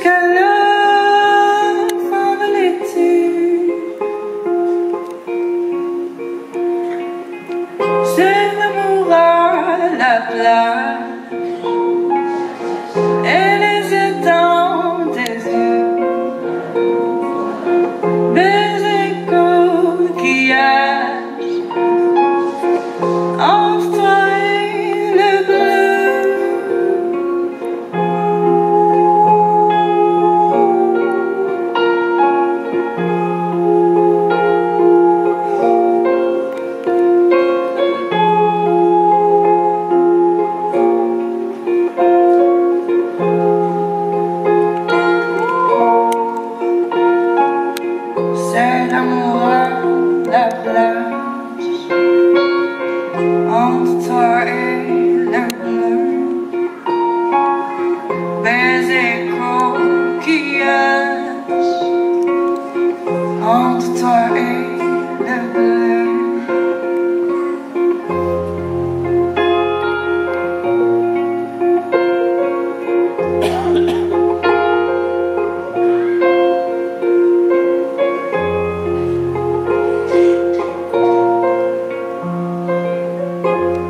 jusqu'à la fin de l'été. C'est l'amour à la plage et les étangs des yeux, baiser coquillages entre toi et le bleu. C'est l'amour à la plage entre toi et le bleu, baiser coquillages entre toi et le bleu.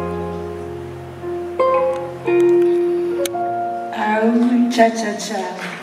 Ah oui, cha cha cha.